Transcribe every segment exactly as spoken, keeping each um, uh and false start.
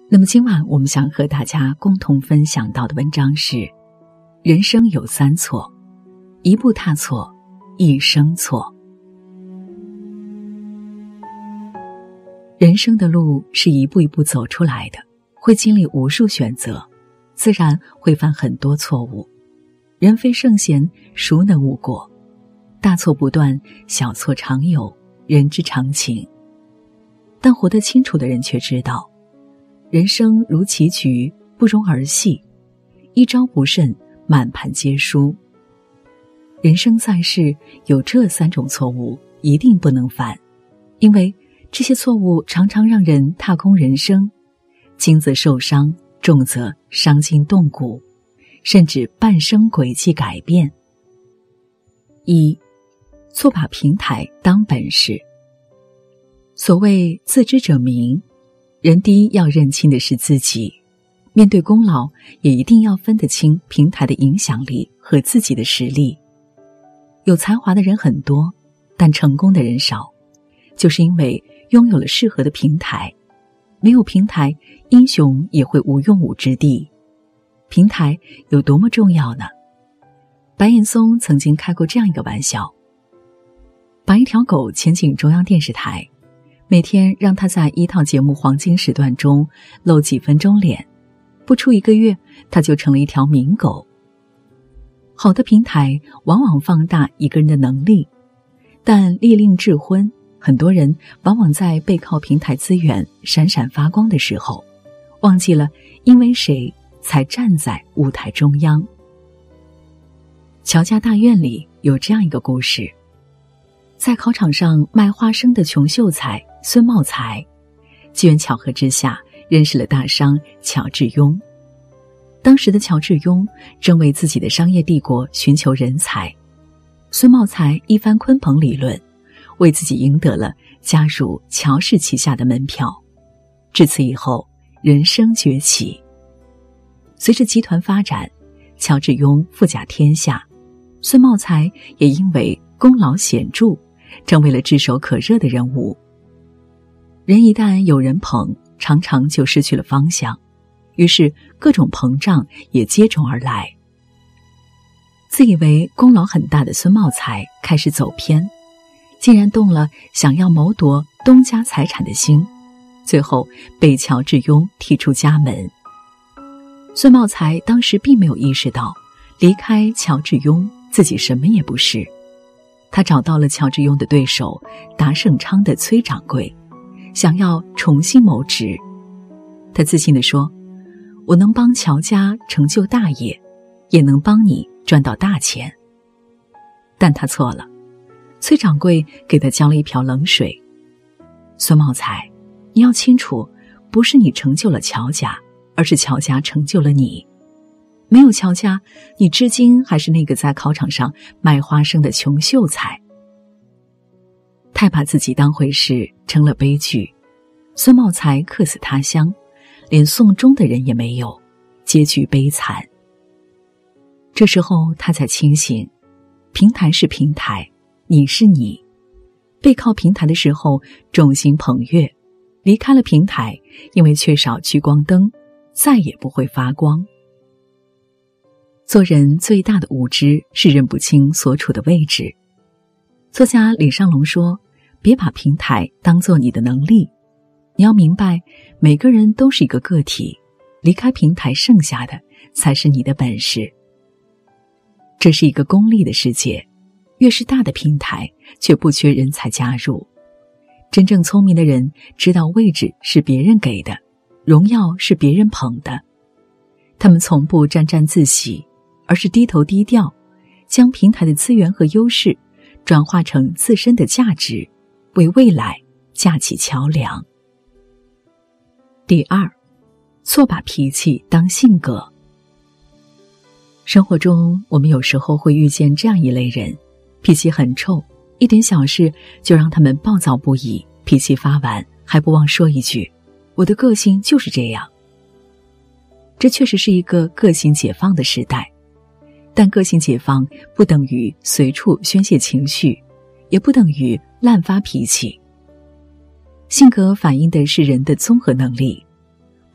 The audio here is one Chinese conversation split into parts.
那么今晚我们想和大家共同分享到的文章是：人生有三错，一步踏错，一生错。人生的路是一步一步走出来的，会经历无数选择，自然会犯很多错误。人非圣贤，孰能无过？大错不断，小错常有，人之常情。但活得清楚的人却知道，人生如棋局，不容儿戏，一招不慎，满盘皆输。人生在世，有这三种错误一定不能犯，因为这些错误常常让人踏空人生，轻则受伤，重则伤筋动骨，甚至半生轨迹改变。一，错把平台当本事。所谓自知者明，人第一要认清的是自己，面对功劳也一定要分得清平台的影响力和自己的实力。有才华的人很多，但成功的人少，就是因为拥有了适合的平台。没有平台，英雄也会无用武之地。平台有多么重要呢？白岩松曾经开过这样一个玩笑，把一条狗牵进中央电视台，每天让它在一套节目黄金时段中露几分钟脸，不出一个月，它就成了一条名狗。好的平台往往放大一个人的能力，但利令智昏，很多人往往在背靠平台资源闪闪发光的时候，忘记了因为谁才站在舞台中央。乔家大院里有这样一个故事，在考场上卖花生的穷秀才孙茂才，机缘巧合之下认识了大商乔致庸。当时的乔致庸正为自己的商业帝国寻求人才，孙茂才一番鲲鹏理论，为自己赢得了加入乔氏旗下的门票。至此以后，人生崛起。随着集团发展，乔致庸富甲天下，孙茂才也因为功劳显著，成为了炙手可热的人物。人一旦有人捧，常常就失去了方向，于是各种膨胀也接踵而来。自以为功劳很大的孙茂才开始走偏，竟然动了想要谋夺东家财产的心，最后被乔致庸踢出家门。孙茂才当时并没有意识到，离开乔致庸自己什么也不是。他找到了乔致庸的对手达盛昌的崔掌柜，想要重新谋职。他自信地说，我能帮乔家成就大业，也能帮你赚到大钱。但他错了，崔掌柜给他浇了一瓢冷水。孙茂才，你要清楚，不是你成就了乔家，而是乔家成就了你。没有乔家，你至今还是那个在考场上卖花生的穷秀才。太把自己当回事，成了悲剧。孙茂才客死他乡，连送终的人也没有，结局悲惨。这时候他才清醒，平台是平台，你是你。背靠平台的时候众星捧月，离开了平台，因为缺少聚光灯，再也不会发光。做人最大的无知是认不清所处的位置。作家李尚龙说，别把平台当作你的能力，你要明白每个人都是一个个体，离开平台剩下的才是你的本事。这是一个功利的世界，越是大的平台却不缺人才加入。真正聪明的人知道位置是别人给的，荣耀是别人捧的，他们从不沾沾自喜，而是低头低调，将平台的资源和优势转化成自身的价值，为未来架起桥梁。第二，错把脾气当性格。生活中我们有时候会遇见这样一类人，脾气很臭，一点小事就让他们暴躁不已，脾气发完还不忘说一句，我的个性就是这样。这确实是一个个性解放的时代，但个性解放不等于随处宣泄情绪，也不等于滥发脾气。性格反映的是人的综合能力，不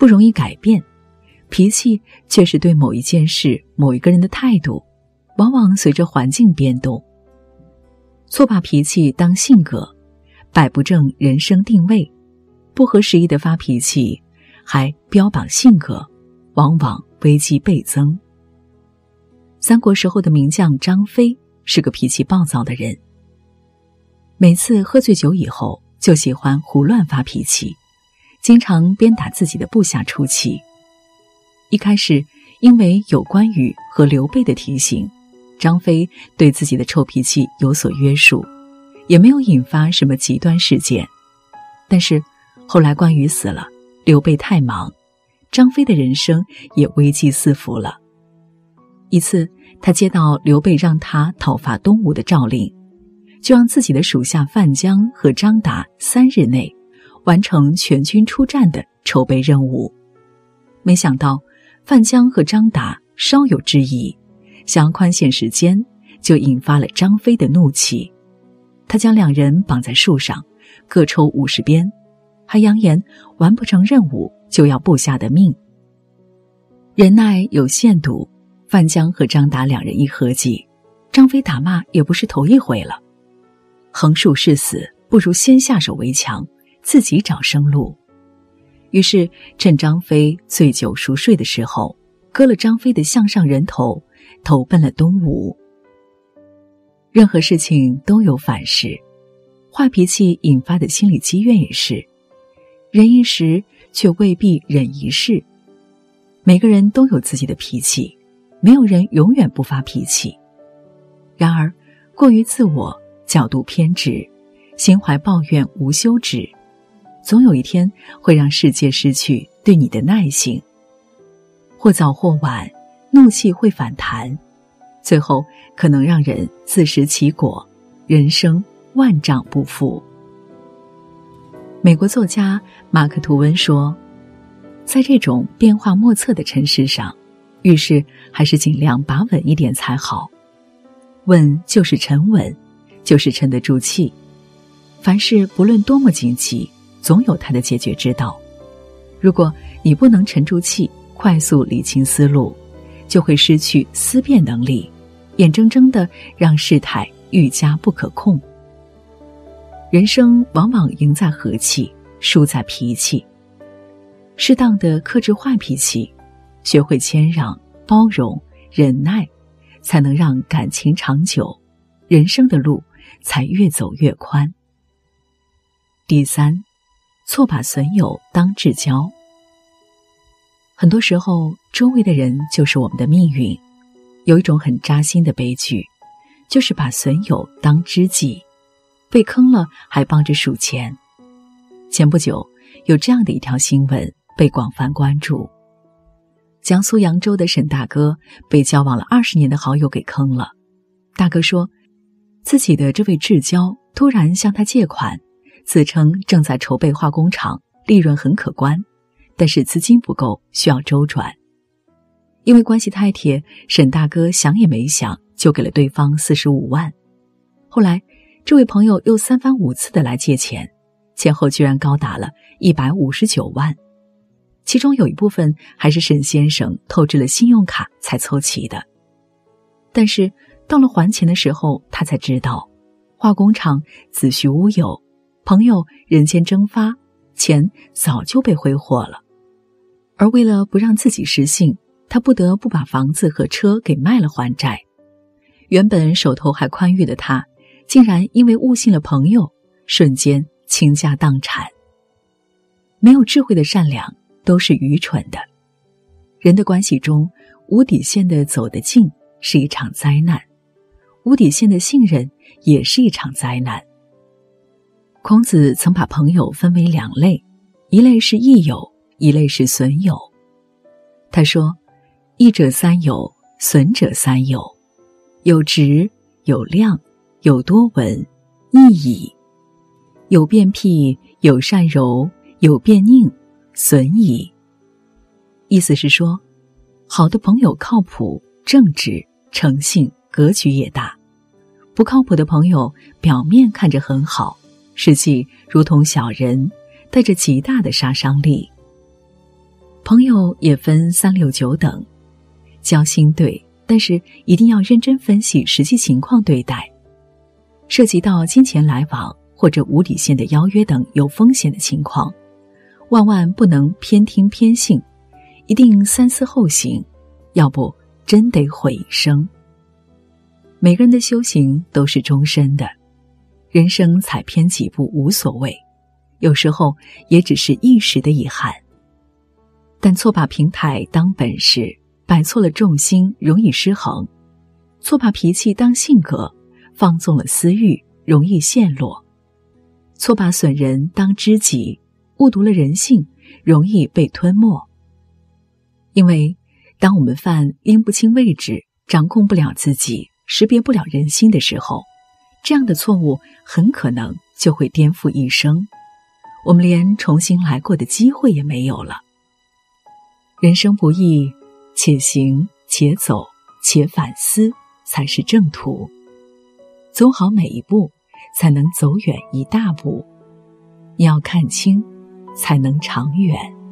不容易改变，脾气却是对某一件事、某一个人的态度，往往随着环境变动。错把脾气当性格，摆不正人生定位，不合时宜的发脾气，还标榜性格，往往危机倍增。三国时候的名将张飞是个脾气暴躁的人，每次喝醉酒以后就喜欢胡乱发脾气，经常鞭打自己的部下出气。一开始因为有关羽和刘备的提醒，张飞对自己的臭脾气有所约束，也没有引发什么极端事件。但是后来关羽死了，刘备太忙，张飞的人生也危机四伏了。一次他接到刘备让他讨伐东吴的诏令，就让自己的属下范江和张达三日内完成全军出战的筹备任务。没想到范江和张达稍有质疑，想要宽限时间，就引发了张飞的怒气。他将两人绑在树上，各抽五十鞭，还扬言完不成任务就要部下的命。忍耐有限度，范江和张达两人一合计，张飞打骂也不是头一回了。横竖是死，不如先下手为强，自己找生路。于是趁张飞醉酒熟睡的时候，割了张飞的项上人头，投奔了东吴。任何事情都有反噬，坏脾气引发的心理积怨也是，忍一时却未必忍一世。每个人都有自己的脾气，没有人永远不发脾气。然而过于自我，角度偏执，心怀抱怨无休止，总有一天会让世界失去对你的耐性。或早或晚，怒气会反弹，最后可能让人自食其果，人生万丈不复。美国作家马克·吐温说，在这种变化莫测的尘世上，遇事还是尽量把稳一点才好。稳就是沉稳，就是沉得住气。凡事不论多么紧急，总有它的解决之道。如果你不能沉住气，快速理清思路，就会失去思辨能力，眼睁睁地让事态愈加不可控。人生往往赢在和气，输在脾气。适当的克制坏脾气，学会谦让、包容、忍耐，才能让感情长久，人生的路才越走越宽。第三，错把损友当至交。很多时候，周围的人就是我们的命运。有一种很扎心的悲剧，就是把损友当知己，被坑了还帮着数钱。前不久，有这样的一条新闻被广泛关注。江苏扬州的沈大哥被交往了二十年的好友给坑了。大哥说，自己的这位至交突然向他借款，自称正在筹备化工厂，利润很可观，但是资金不够，需要周转。因为关系太铁，沈大哥想也没想就给了对方四十五万。后来这位朋友又三番五次的来借钱，前后居然高达了一百五十九万，其中有一部分还是沈先生透支了信用卡才凑齐的。但是到了还钱的时候，他才知道化工厂子虚乌有，朋友人间蒸发，钱早就被挥霍了。而为了不让自己失信，他不得不把房子和车给卖了还债。原本手头还宽裕的他，竟然因为误信了朋友，瞬间倾家荡产。没有智慧的善良都是愚蠢的。人的关系中，无底线的走得近是一场灾难，无底线的信任也是一场灾难。孔子曾把朋友分为两类，一类是益友，一类是损友。他说，益者三友，损者三友，有直，有量，有多闻，益矣；有辩辟，有善柔，有辩佞，损矣。意思是说，好的朋友靠谱、正直、诚信，格局也大；不靠谱的朋友表面看着很好，实际如同小人，带着极大的杀伤力。 朋友也分三六九等，交心对，但是一定要认真分析实际情况对待。涉及到金钱来往或者无底线的邀约等有风险的情况，万万不能偏听偏信，一定三思后行，要不真得毁一生。每个人的修行都是终身的，人生踩偏几步无所谓，有时候也只是一时的遗憾。但错把平台当本事，摆错了重心，容易失衡；错把脾气当性格，放纵了私欲，容易陷落；错把损人当知己，误读了人性，容易被吞没。因为当我们犯拎不清位置，掌控不了自己，识别不了人心的时候，这样的错误很可能就会颠覆一生，我们连重新来过的机会也没有了。人生不易，且行且走且反思才是正途，走好每一步，才能走远一大步。你要看清，才能长远。